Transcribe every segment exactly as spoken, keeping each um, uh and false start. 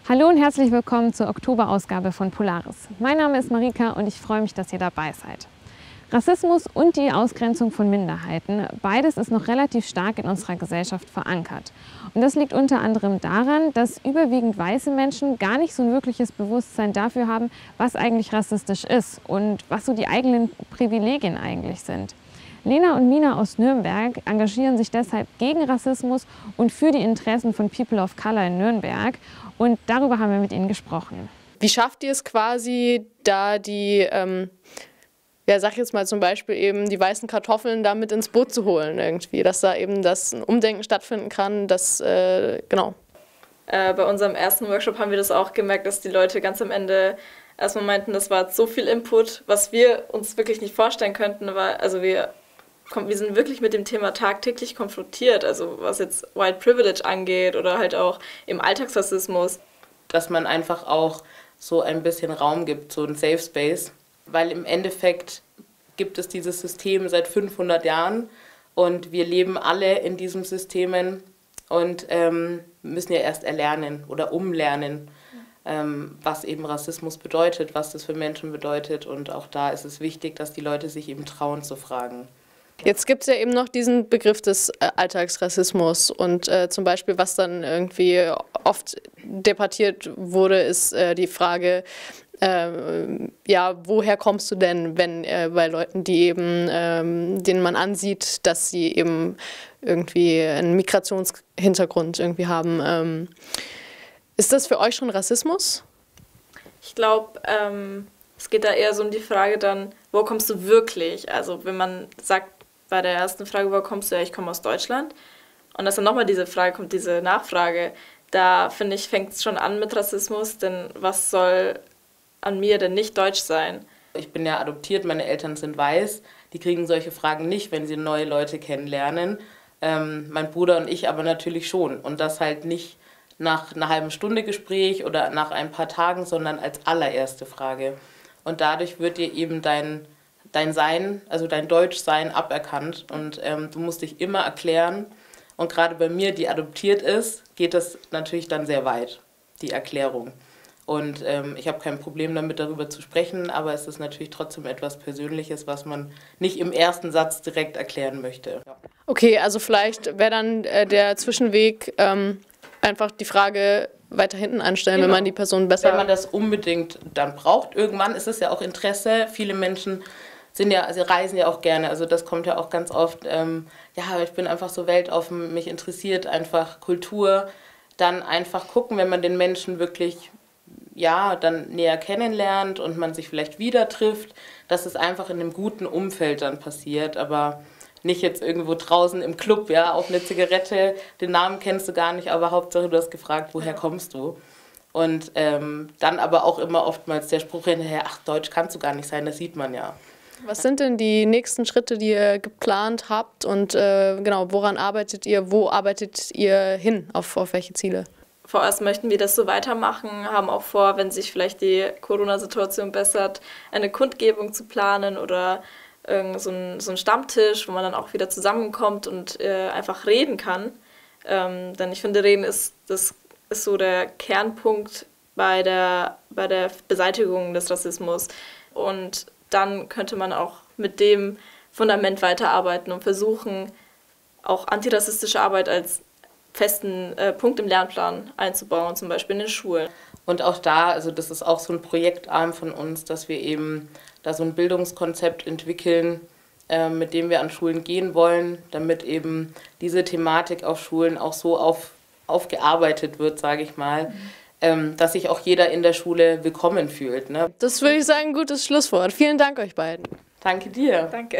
Hallo und herzlich willkommen zur Oktoberausgabe von Polaris. Mein Name ist Marika und ich freue mich, dass ihr dabei seid. Rassismus und die Ausgrenzung von Minderheiten, beides ist noch relativ stark in unserer Gesellschaft verankert. Und das liegt unter anderem daran, dass überwiegend weiße Menschen gar nicht so ein wirkliches Bewusstsein dafür haben, was eigentlich rassistisch ist und was so die eigenen Privilegien eigentlich sind. Lena und Mina aus Nürnberg engagieren sich deshalb gegen Rassismus und für die Interessen von People of Color in Nürnberg. Und darüber haben wir mit ihnen gesprochen. Wie schafft ihr es quasi, da die, ähm, ja, sag ich jetzt mal zum Beispiel eben die weißen Kartoffeln da mit ins Boot zu holen irgendwie, dass da eben das ein Umdenken stattfinden kann, das, äh, genau. Äh, bei unserem ersten Workshop haben wir das auch gemerkt, dass die Leute ganz am Ende erstmal meinten, das war so viel Input, was wir uns wirklich nicht vorstellen könnten, weil, also wir Wir sind wirklich mit dem Thema tagtäglich konfrontiert, also was jetzt White Privilege angeht oder halt auch im Alltagsrassismus. Dass man einfach auch so ein bisschen Raum gibt, so ein Safe Space, weil im Endeffekt gibt es dieses System seit fünfhundert Jahren und wir leben alle in diesen Systemen und ähm, müssen ja erst erlernen oder umlernen, ähm, was eben Rassismus bedeutet, was das für Menschen bedeutet, und auch da ist es wichtig, dass die Leute sich eben trauen zu fragen. Jetzt gibt es ja eben noch diesen Begriff des äh, Alltagsrassismus und äh, zum Beispiel, was dann irgendwie oft debattiert wurde, ist äh, die Frage, äh, ja, woher kommst du denn, wenn äh, bei Leuten, die eben, ähm, denen man ansieht, dass sie eben irgendwie einen Migrationshintergrund irgendwie haben. Ähm, ist das für euch schon Rassismus? Ich glaube, ähm, es geht da eher so um die Frage dann, wo kommst du wirklich? Also wenn man sagt, bei der ersten Frage, woher kommst du? Ja, ich komme aus Deutschland. Und dass dann nochmal diese Frage kommt, diese Nachfrage, da finde ich, fängt es schon an mit Rassismus, denn was soll an mir denn nicht deutsch sein? Ich bin ja adoptiert, meine Eltern sind weiß, die kriegen solche Fragen nicht, wenn sie neue Leute kennenlernen. Ähm, mein Bruder und ich aber natürlich schon. Und das halt nicht nach einer halben Stunde Gespräch oder nach ein paar Tagen, sondern als allererste Frage. Und dadurch wird dir eben dein dein Sein, also dein Deutschsein aberkannt und ähm, du musst dich immer erklären. Und gerade bei mir, die adoptiert ist, geht das natürlich dann sehr weit, die Erklärung. Und ähm, ich habe kein Problem damit, darüber zu sprechen, aber es ist natürlich trotzdem etwas Persönliches, was man nicht im ersten Satz direkt erklären möchte. Okay, also vielleicht wäre dann äh, der Zwischenweg ähm, einfach die Frage weiter hinten anstellen, genau, wenn man die Person besser... Wenn man das unbedingt dann braucht. Irgendwann ist es ja auch Interesse. Viele Menschen sind ja, sie reisen ja auch gerne, also das kommt ja auch ganz oft, ähm, ja, ich bin einfach so weltoffen, mich interessiert einfach Kultur, dann einfach gucken, wenn man den Menschen wirklich, ja, dann näher kennenlernt und man sich vielleicht wieder trifft, dass es einfach in einem guten Umfeld dann passiert, aber nicht jetzt irgendwo draußen im Club, ja, auch eine Zigarette, den Namen kennst du gar nicht, aber Hauptsache du hast gefragt, woher kommst du? Und ähm, dann aber auch immer oftmals der Spruch hinterher, ach, Deutsch kannst du gar nicht sein, das sieht man ja. Was sind denn die nächsten Schritte, die ihr geplant habt und äh, genau, woran arbeitet ihr, wo arbeitet ihr hin, auf, auf welche Ziele? Vorerst möchten wir das so weitermachen, haben auch vor, wenn sich vielleicht die Corona-Situation bessert, eine Kundgebung zu planen oder äh, so, ein, so ein Stammtisch, wo man dann auch wieder zusammenkommt und äh, einfach reden kann. Ähm, denn ich finde, Reden ist, das ist so der Kernpunkt bei der, bei der Beseitigung des Rassismus. Und dann könnte man auch mit dem Fundament weiterarbeiten und versuchen, auch antirassistische Arbeit als festen äh, Punkt im Lernplan einzubauen, zum Beispiel in den Schulen. Und auch da, also das ist auch so ein Projektarm von uns, dass wir eben da so ein Bildungskonzept entwickeln, äh, mit dem wir an Schulen gehen wollen, damit eben diese Thematik auf Schulen auch so auf, aufgearbeitet wird, sage ich mal, mhm. ähm, dass sich auch jeder in der Schule willkommen fühlt. Ne? Das würde ich sagen, ein gutes Schlusswort. Vielen Dank euch beiden. Danke dir. Danke.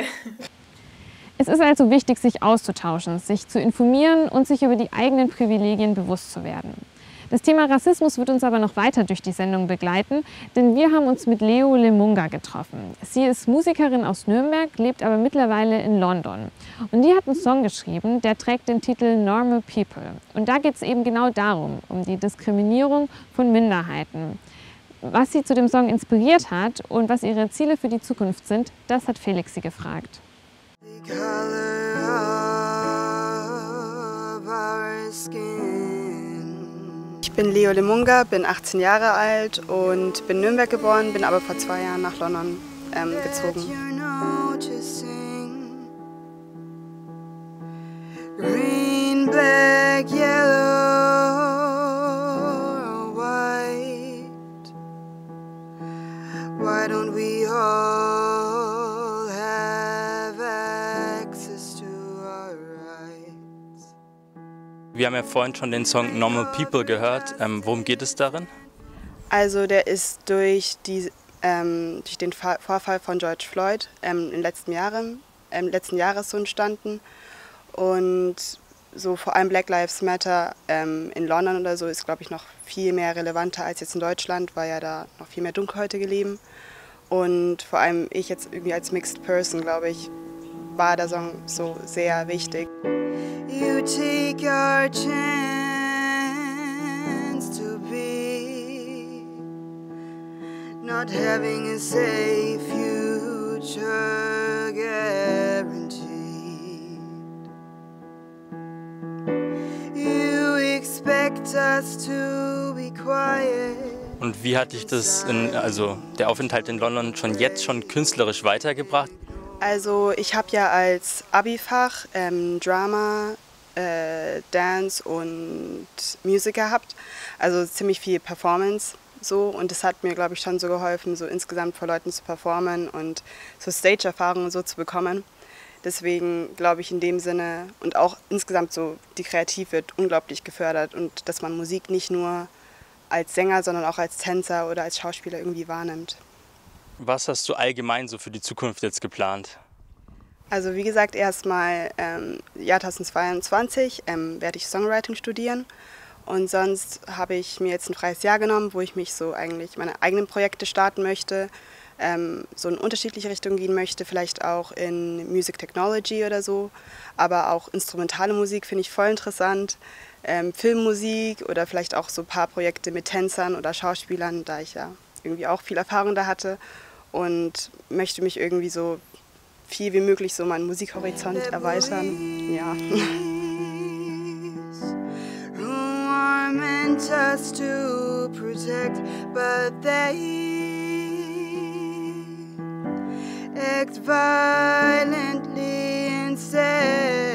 Es ist also wichtig, sich auszutauschen, sich zu informieren und sich über die eigenen Privilegien bewusst zu werden. Das Thema Rassismus wird uns aber noch weiter durch die Sendung begleiten, denn wir haben uns mit Leo Lemunga getroffen. Sie ist Musikerin aus Nürnberg, lebt aber mittlerweile in London. Und die hat einen Song geschrieben, der trägt den Titel Normal People. Und da geht es eben genau darum, um die Diskriminierung von Minderheiten. Was sie zu dem Song inspiriert hat und was ihre Ziele für die Zukunft sind, das hat Felix sie gefragt. bin Leo Lemunga, bin achtzehn Jahre alt und bin in Nürnberg geboren, bin aber vor zwei Jahren nach London ähm, gezogen. Green, black, yellow, white. Why don't we all have access to our rights? Wir haben ja vorhin schon den Song Normal People gehört. Ähm, worum geht es darin? Also der ist durch, die, ähm, durch den Vorfall von George Floyd ähm, in den letzten Jahren, ähm, letzten Jahres so entstanden. Und so vor allem Black Lives Matter ähm, in London oder so ist, glaube ich, noch viel mehr relevanter als jetzt in Deutschland, weil ja da noch viel mehr Dunkelhäutige leben. Und vor allem ich jetzt irgendwie als Mixed Person, glaube ich, war der Song so sehr wichtig. You take your chance to be not having a safe future guaranteed. You expect us to be quiet. Und wie hat dich das, in, also der Aufenthalt in London schon jetzt schon künstlerisch weitergebracht? Also ich habe ja als Abi-Fach ähm, Drama, äh, Dance und Musik gehabt, also ziemlich viel Performance so, und das hat mir, glaube ich, schon so geholfen, so insgesamt vor Leuten zu performen und so Stage-Erfahrungen so zu bekommen. Deswegen glaube ich in dem Sinne, und auch insgesamt so die Kreativ wird unglaublich gefördert und dass man Musik nicht nur als Sänger, sondern auch als Tänzer oder als Schauspieler irgendwie wahrnimmt. Was hast du allgemein so für die Zukunft jetzt geplant? Also wie gesagt, erstmal ähm, Jahr zweitausendzweiundzwanzig ähm, werde ich Songwriting studieren und sonst habe ich mir jetzt ein freies Jahr genommen, wo ich mich so eigentlich meine eigenen Projekte starten möchte, ähm, so in unterschiedliche Richtungen gehen möchte, vielleicht auch in Music Technology oder so, aber auch instrumentale Musik finde ich voll interessant, ähm, Filmmusik oder vielleicht auch so ein paar Projekte mit Tänzern oder Schauspielern, da ich ja irgendwie auch viel Erfahrung da hatte und möchte mich irgendwie so viel wie möglich so meinen Musikhorizont erweitern. Ja. Act violently instead.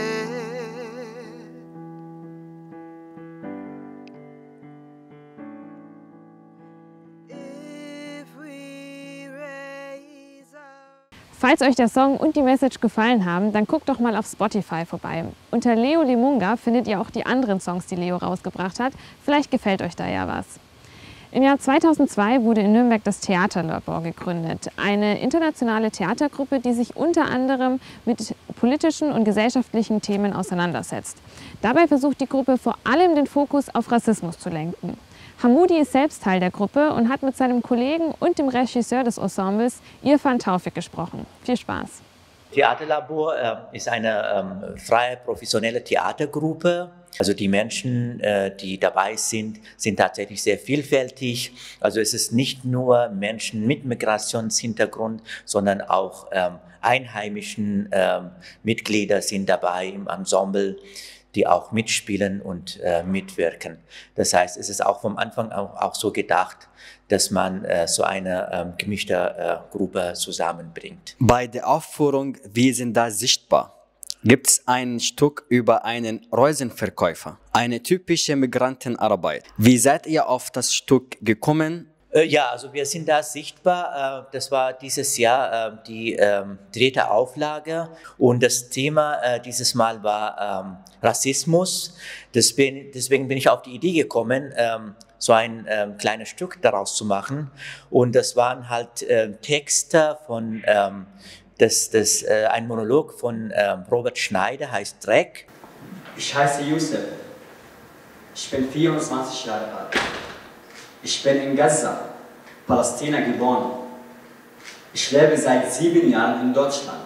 Falls euch der Song und die Message gefallen haben, dann guckt doch mal auf Spotify vorbei. Unter Leo Lemunga findet ihr auch die anderen Songs, die Leo rausgebracht hat. Vielleicht gefällt euch da ja was. Im Jahr zweitausendzwei wurde in Nürnberg das Theaterlabor gegründet. Eine internationale Theatergruppe, die sich unter anderem mit politischen und gesellschaftlichen Themen auseinandersetzt. Dabei versucht die Gruppe vor allem den Fokus auf Rassismus zu lenken. Hamoudi ist selbst Teil der Gruppe und hat mit seinem Kollegen und dem Regisseur des Ensembles, Irfan Taufik, gesprochen. Viel Spaß! Theaterlabor äh, ist eine ähm, freie, professionelle Theatergruppe. Also die Menschen, äh, die dabei sind, sind tatsächlich sehr vielfältig. Also es ist nicht nur Menschen mit Migrationshintergrund, sondern auch ähm, einheimischen ähm, Mitglieder sind dabei im Ensemble, die auch mitspielen und äh, mitwirken. Das heißt, es ist auch vom Anfang auch, auch so gedacht, dass man äh, so eine ähm, gemischte äh, Gruppe zusammenbringt. Bei der Aufführung Wir sind da sichtbar gibt es ein Stück über einen Reusenverkäufer, eine typische Migrantenarbeit. Wie seid ihr auf das Stück gekommen? Ja, also wir sind da sichtbar. Das war dieses Jahr die dritte Auflage und das Thema dieses Mal war Rassismus. Deswegen bin ich auf die Idee gekommen, so ein kleines Stück daraus zu machen. Und das waren halt Texte von, das, das, ein Monolog von Robert Schneider, heißt Dreck. Ich heiße Yusuf. Ich bin vierundzwanzig Jahre alt. Ich bin in Gaza, Palästina, geboren. Ich lebe seit sieben Jahren in Deutschland.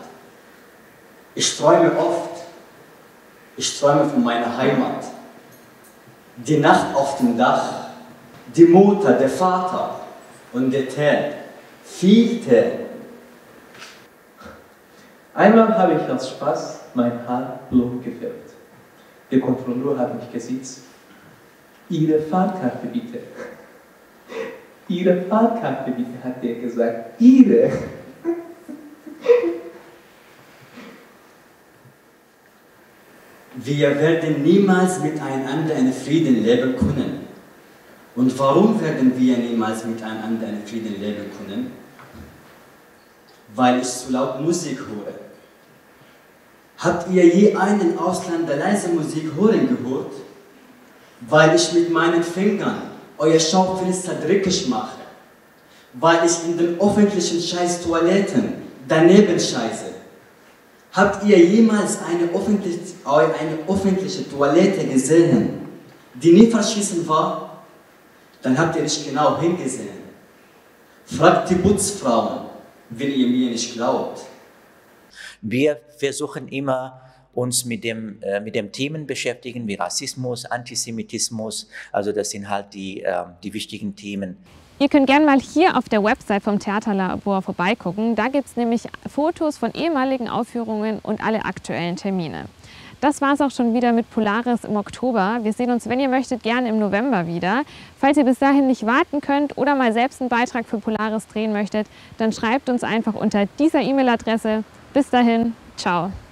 Ich träume oft. Ich träume von meiner Heimat. Die Nacht auf dem Dach, die Mutter, der Vater und der Tee. Viel Tee. Einmal habe ich aus Spaß mein Haar blond gefärbt. Der Kontrolleur hat mich gesehen Ihre Fahrkarte bitte. Ihre Fahrkarte bitte, hat er gesagt. Ihre. Wir werden niemals miteinander in Frieden leben können. Und warum werden wir niemals miteinander in Frieden leben können? Weil ich zu laut Musik höre. Habt ihr je einen Ausländer leise Musik hören gehört? Weil ich mit meinen Fingern euer Schaufenster dreckig mache. Weil ich in den öffentlichen Scheiß-Toiletten daneben scheiße. Habt ihr jemals eine öffentliche, eine öffentliche Toilette gesehen, die nie verschissen war? Dann habt ihr nicht genau hingesehen. Fragt die Putzfrauen, wenn ihr mir nicht glaubt. Wir versuchen immer, uns mit dem, äh, mit dem Themen beschäftigen wie Rassismus, Antisemitismus. Also das sind halt die, äh, die wichtigen Themen. Ihr könnt gerne mal hier auf der Website vom Theaterlabor vorbeigucken. Da gibt es nämlich Fotos von ehemaligen Aufführungen und alle aktuellen Termine. Das war es auch schon wieder mit Polaris im Oktober. Wir sehen uns, wenn ihr möchtet, gerne im November wieder. Falls ihr bis dahin nicht warten könnt oder mal selbst einen Beitrag für Polaris drehen möchtet, dann schreibt uns einfach unter dieser E-Mail-Adresse. Bis dahin, ciao.